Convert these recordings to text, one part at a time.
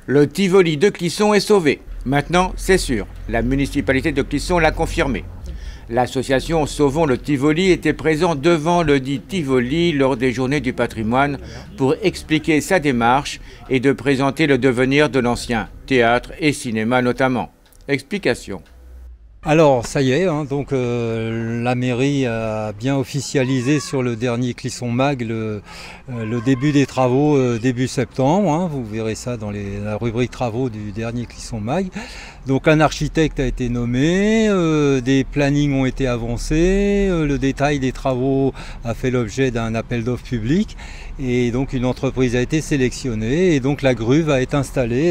Le Tivoli de Clisson est sauvé. Maintenant, c'est sûr, la municipalité de Clisson l'a confirmé. L'association Sauvons le Tivoli était présente devant le dit Tivoli lors des Journées du patrimoine pour expliquer sa démarche et de présenter le devenir de l'ancien théâtre et cinéma notamment. Explication. Alors ça y est, donc la mairie a bien officialisé sur le dernier Clisson Mag le début des travaux début septembre. Vous verrez ça dans la rubrique travaux du dernier Clisson Mag. Donc un architecte a été nommé, des plannings ont été avancés, le détail des travaux a fait l'objet d'un appel d'offres public et donc une entreprise a été sélectionnée et donc la grue va être installée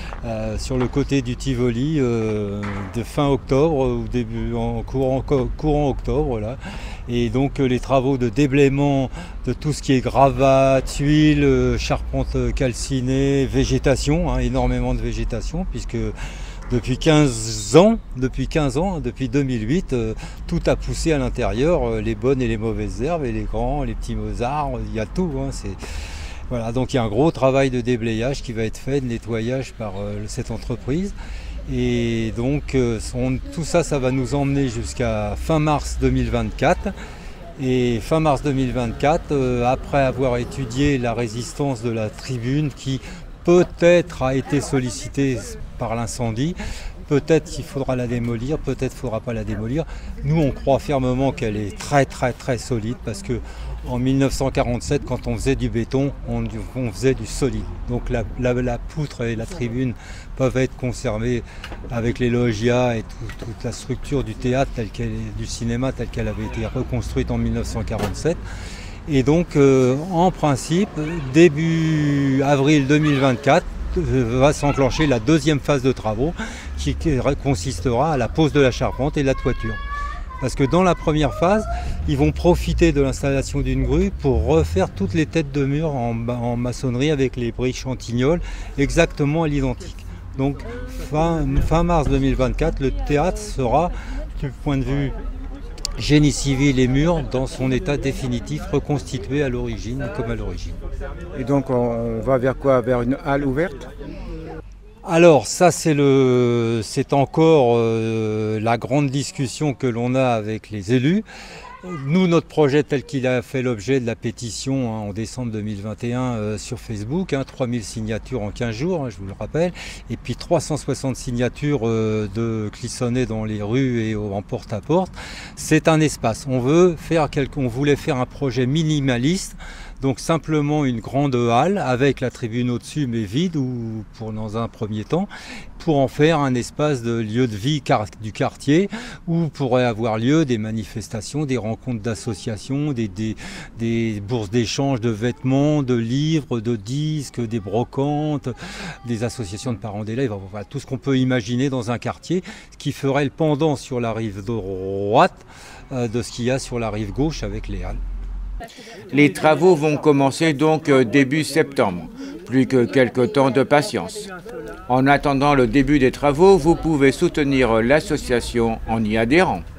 sur le côté du Tivoli de fin octobre ou début en courant octobre là. Et donc les travaux de déblaiement de tout ce qui est gravat, tuiles, charpente calcinée, végétation, énormément de végétation puisque depuis 15 ans, depuis 2008, tout a poussé à l'intérieur, les bonnes et les mauvaises herbes, et les grands, les petits arbres, il y a tout. Voilà, donc il y a un gros travail de déblayage qui va être fait, de nettoyage par cette entreprise. Et donc tout ça, ça va nous emmener jusqu'à fin mars 2024. Et fin mars 2024, après avoir étudié la résistance de la tribune qui peut-être a été sollicitée par l'incendie, peut-être qu'il faudra la démolir, peut-être qu'il ne faudra pas la démolir. Nous, on croit fermement qu'elle est très très très solide parce que en 1947, quand on faisait du béton, on faisait du solide. Donc la poutre et la tribune peuvent être conservées avec les loggias et toute la structure du théâtre du cinéma telle qu'elle avait été reconstruite en 1947. Et donc, en principe, début avril 2024, va s'enclencher la deuxième phase de travaux qui consistera à la pose de la charpente et de la toiture. Parce que dans la première phase, ils vont profiter de l'installation d'une grue pour refaire toutes les têtes de mur en maçonnerie avec les briques Chantignol exactement à l'identique. Donc fin mars 2024, le théâtre sera, du point de vue génie civil et murs, dans son état définitif, reconstitué à l'origine, comme à l'origine. Et donc on va vers quoi? Vers une halle ouverte? Alors ça c'est encore la grande discussion que l'on a avec les élus. Nous, notre projet tel qu'il a fait l'objet de la pétition en décembre 2021 sur Facebook, 3000 signatures en 15 jours, je vous le rappelle, et puis 360 signatures de Clissonnais dans les rues et en porte-à-porte. C'est un espace. On voulait faire un projet minimaliste, donc simplement une grande halle avec la tribune au-dessus mais vide ou dans un premier temps, pour en faire un espace de lieu de vie du quartier où pourraient avoir lieu des manifestations, des rencontres d'associations, des bourses d'échange de vêtements, de livres, de disques, des brocantes, des associations de parents d'élèves, voilà, tout ce qu'on peut imaginer dans un quartier, ce qui ferait le pendant sur la rive droite de ce qu'il y a sur la rive gauche avec les halles. Les travaux vont commencer donc début septembre. Plus que quelques temps de patience. En attendant le début des travaux, vous pouvez soutenir l'association en y adhérant.